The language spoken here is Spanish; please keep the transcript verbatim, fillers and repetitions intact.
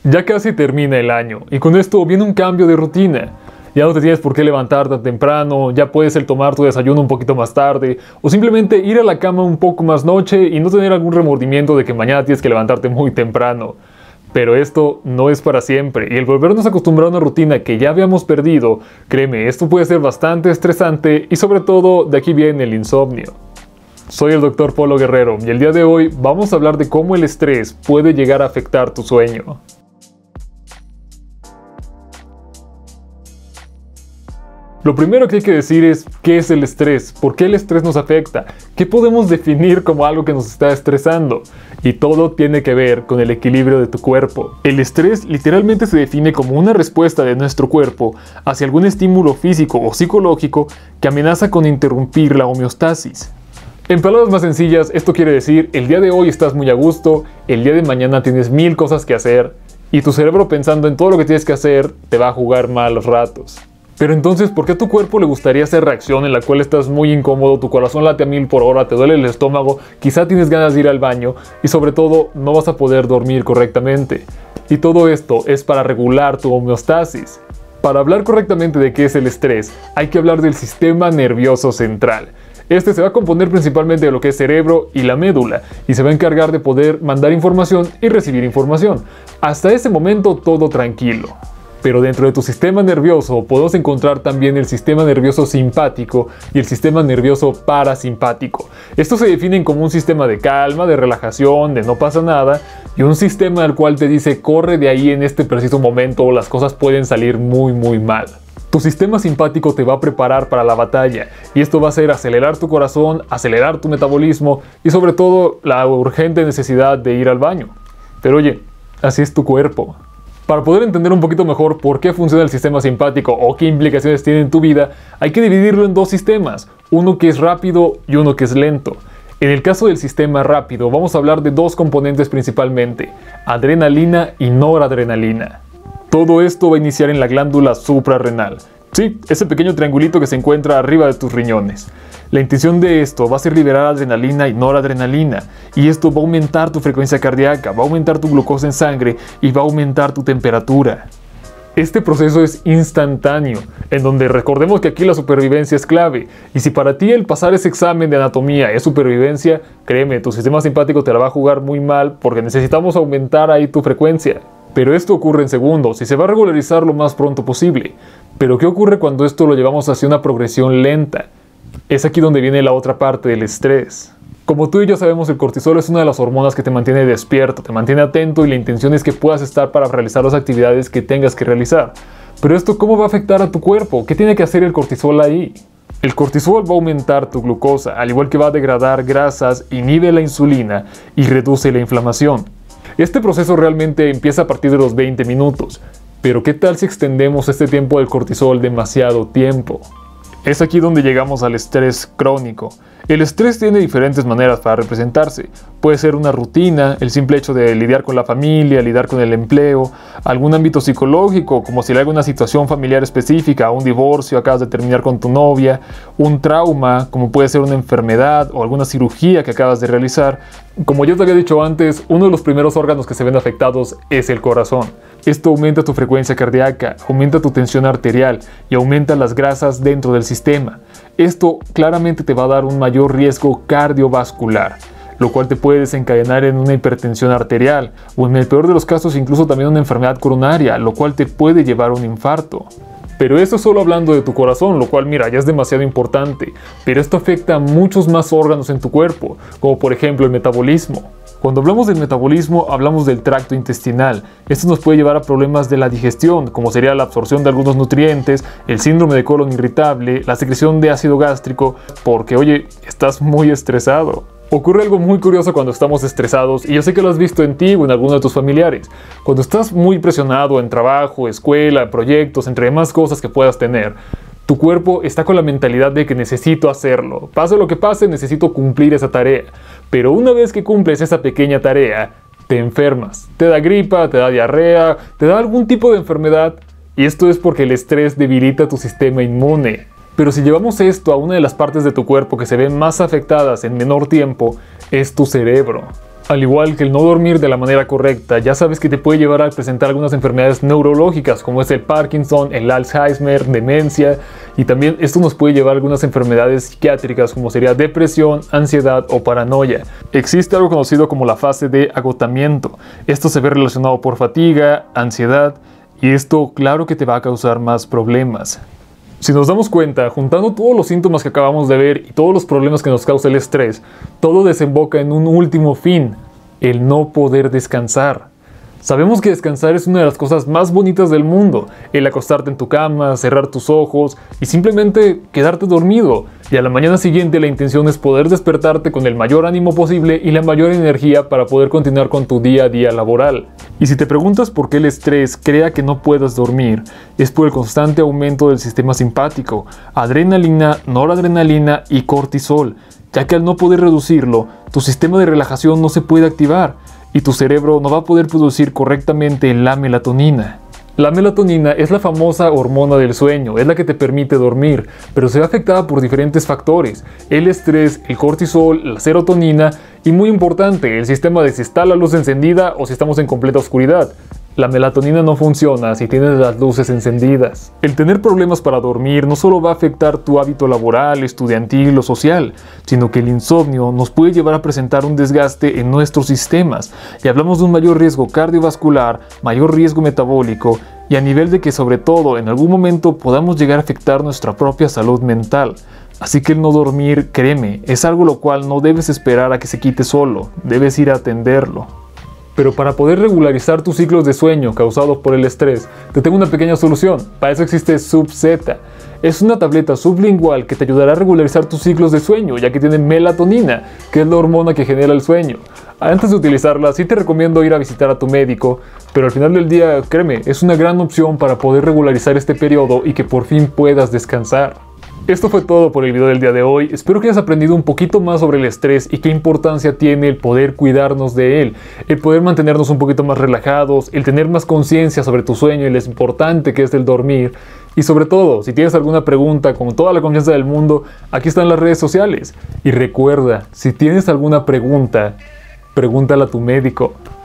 Ya casi termina el año y con esto viene un cambio de rutina. Ya no te tienes por qué levantar tan temprano, ya puedes el tomar tu desayuno un poquito más tarde o simplemente ir a la cama un poco más noche y no tener algún remordimiento de que mañana tienes que levantarte muy temprano. Pero esto no es para siempre y el volvernos a acostumbrar a una rutina que ya habíamos perdido, créeme, esto puede ser bastante estresante y sobre todo de aquí viene el insomnio. Soy el doctor Polo Guerrero y el día de hoy vamos a hablar de cómo el estrés puede llegar a afectar tu sueño. Lo primero que hay que decir es, ¿qué es el estrés? ¿Por qué el estrés nos afecta? ¿Qué podemos definir como algo que nos está estresando? Y todo tiene que ver con el equilibrio de tu cuerpo. El estrés literalmente se define como una respuesta de nuestro cuerpo hacia algún estímulo físico o psicológico que amenaza con interrumpir la homeostasis. En palabras más sencillas, esto quiere decir, el día de hoy estás muy a gusto, el día de mañana tienes mil cosas que hacer, y tu cerebro pensando en todo lo que tienes que hacer, te va a jugar malos ratos. Pero entonces, ¿por qué a tu cuerpo le gustaría hacer reacción en la cual estás muy incómodo, tu corazón late a mil por hora, te duele el estómago, quizá tienes ganas de ir al baño y sobre todo no vas a poder dormir correctamente? Y todo esto es para regular tu homeostasis. Para hablar correctamente de qué es el estrés, hay que hablar del sistema nervioso central. Este se va a componer principalmente de lo que es cerebro y la médula y se va a encargar de poder mandar información y recibir información. Hasta ese momento todo tranquilo. Pero dentro de tu sistema nervioso podemos encontrar también el sistema nervioso simpático y el sistema nervioso parasimpático. Estos se definen como un sistema de calma, de relajación, de no pasa nada, y un sistema al cual te dice corre de ahí en este preciso momento o las cosas pueden salir muy muy mal. Tu sistema simpático te va a preparar para la batalla y esto va a hacer acelerar tu corazón, acelerar tu metabolismo y sobre todo la urgente necesidad de ir al baño. Pero oye, así es tu cuerpo. Para poder entender un poquito mejor por qué funciona el sistema simpático o qué implicaciones tiene en tu vida, hay que dividirlo en dos sistemas, uno que es rápido y uno que es lento. En el caso del sistema rápido, vamos a hablar de dos componentes principalmente, adrenalina y noradrenalina. Todo esto va a iniciar en la glándula suprarrenal. Sí, ese pequeño triangulito que se encuentra arriba de tus riñones. La intención de esto va a ser liberar adrenalina y noradrenalina, y esto va a aumentar tu frecuencia cardíaca, va a aumentar tu glucosa en sangre y va a aumentar tu temperatura. Este proceso es instantáneo, en donde recordemos que aquí la supervivencia es clave, y si para ti el pasar ese examen de anatomía es supervivencia, créeme, tu sistema simpático te la va a jugar muy mal porque necesitamos aumentar ahí tu frecuencia. Pero esto ocurre en segundos y se va a regularizar lo más pronto posible. Pero ¿qué ocurre cuando esto lo llevamos hacia una progresión lenta? Es aquí donde viene la otra parte del estrés. Como tú y yo sabemos, el cortisol es una de las hormonas que te mantiene despierto, te mantiene atento y la intención es que puedas estar para realizar las actividades que tengas que realizar. Pero esto, ¿cómo va a afectar a tu cuerpo? ¿Qué tiene que hacer el cortisol ahí? El cortisol va a aumentar tu glucosa, al igual que va a degradar grasas, inhibe la insulina y reduce la inflamación. Este proceso realmente empieza a partir de los veinte minutos, pero ¿qué tal si extendemos este tiempo del cortisol demasiado tiempo? Es aquí donde llegamos al estrés crónico. El estrés tiene diferentes maneras para representarse. Puede ser una rutina, el simple hecho de lidiar con la familia, lidiar con el empleo, algún ámbito psicológico, como si le haga una situación familiar específica, un divorcio, acabas de terminar con tu novia, un trauma, como puede ser una enfermedad o alguna cirugía que acabas de realizar. Como ya te había dicho antes, uno de los primeros órganos que se ven afectados es el corazón. Esto aumenta tu frecuencia cardíaca, aumenta tu tensión arterial y aumenta las grasas dentro del sistema. Esto claramente te va a dar un mayor riesgo cardiovascular, lo cual te puede desencadenar en una hipertensión arterial o en el peor de los casos incluso también una enfermedad coronaria, lo cual te puede llevar a un infarto. Pero esto solo hablando de tu corazón, lo cual mira, ya es demasiado importante, pero esto afecta a muchos más órganos en tu cuerpo, como por ejemplo el metabolismo. Cuando hablamos del metabolismo, hablamos del tracto intestinal. Esto nos puede llevar a problemas de la digestión, como sería la absorción de algunos nutrientes, el síndrome de colon irritable, la secreción de ácido gástrico, porque oye, estás muy estresado. Ocurre algo muy curioso cuando estamos estresados, y yo sé que lo has visto en ti o en alguno de tus familiares. Cuando estás muy presionado en trabajo, escuela, proyectos, entre demás cosas que puedas tener, tu cuerpo está con la mentalidad de que necesito hacerlo. Pase lo que pase, necesito cumplir esa tarea. Pero una vez que cumples esa pequeña tarea, te enfermas. Te da gripa, te da diarrea, te da algún tipo de enfermedad. Y esto es porque el estrés debilita tu sistema inmune. Pero si llevamos esto a una de las partes de tu cuerpo que se ven más afectadas en menor tiempo, es tu cerebro. Al igual que el no dormir de la manera correcta, ya sabes que te puede llevar a presentar algunas enfermedades neurológicas como es el Parkinson, el Alzheimer, demencia, y también esto nos puede llevar a algunas enfermedades psiquiátricas como sería depresión, ansiedad o paranoia. Existe algo conocido como la fase de agotamiento. Esto se ve relacionado por fatiga, ansiedad, y esto claro que te va a causar más problemas. Si nos damos cuenta, juntando todos los síntomas que acabamos de ver y todos los problemas que nos causa el estrés, todo desemboca en un último fin, el no poder descansar. Sabemos que descansar es una de las cosas más bonitas del mundo, el acostarte en tu cama, cerrar tus ojos y simplemente quedarte dormido. Y a la mañana siguiente la intención es poder despertarte con el mayor ánimo posible y la mayor energía para poder continuar con tu día a día laboral. Y si te preguntas por qué el estrés crea que no puedas dormir, es por el constante aumento del sistema simpático, adrenalina, noradrenalina y cortisol, ya que al no poder reducirlo, tu sistema de relajación no se puede activar y tu cerebro no va a poder producir correctamente la melatonina. La melatonina es la famosa hormona del sueño, es la que te permite dormir, pero se ve afectada por diferentes factores: el estrés, el cortisol, la serotonina y, muy importante, el sistema de si está la luz encendida o si estamos en completa oscuridad. La melatonina no funciona si tienes las luces encendidas. El tener problemas para dormir no solo va a afectar tu hábito laboral, estudiantil o social, sino que el insomnio nos puede llevar a presentar un desgaste en nuestros sistemas, y hablamos de un mayor riesgo cardiovascular, mayor riesgo metabólico, y a nivel de que sobre todo en algún momento podamos llegar a afectar nuestra propia salud mental. Así que el no dormir, créeme, es algo lo cual no debes esperar a que se quite solo, debes ir a atenderlo. Pero para poder regularizar tus ciclos de sueño causados por el estrés, te tengo una pequeña solución. Para eso existe SubZ. Es una tableta sublingual que te ayudará a regularizar tus ciclos de sueño, ya que tiene melatonina, que es la hormona que genera el sueño. Antes de utilizarla, sí te recomiendo ir a visitar a tu médico, pero al final del día, créeme, es una gran opción para poder regularizar este periodo y que por fin puedas descansar. Esto fue todo por el video del día de hoy. Espero que hayas aprendido un poquito más sobre el estrés y qué importancia tiene el poder cuidarnos de él, el poder mantenernos un poquito más relajados, el tener más conciencia sobre tu sueño y lo importante que es el dormir. Y sobre todo, si tienes alguna pregunta, con toda la confianza del mundo, aquí están las redes sociales. Y recuerda, si tienes alguna pregunta, pregúntala a tu médico.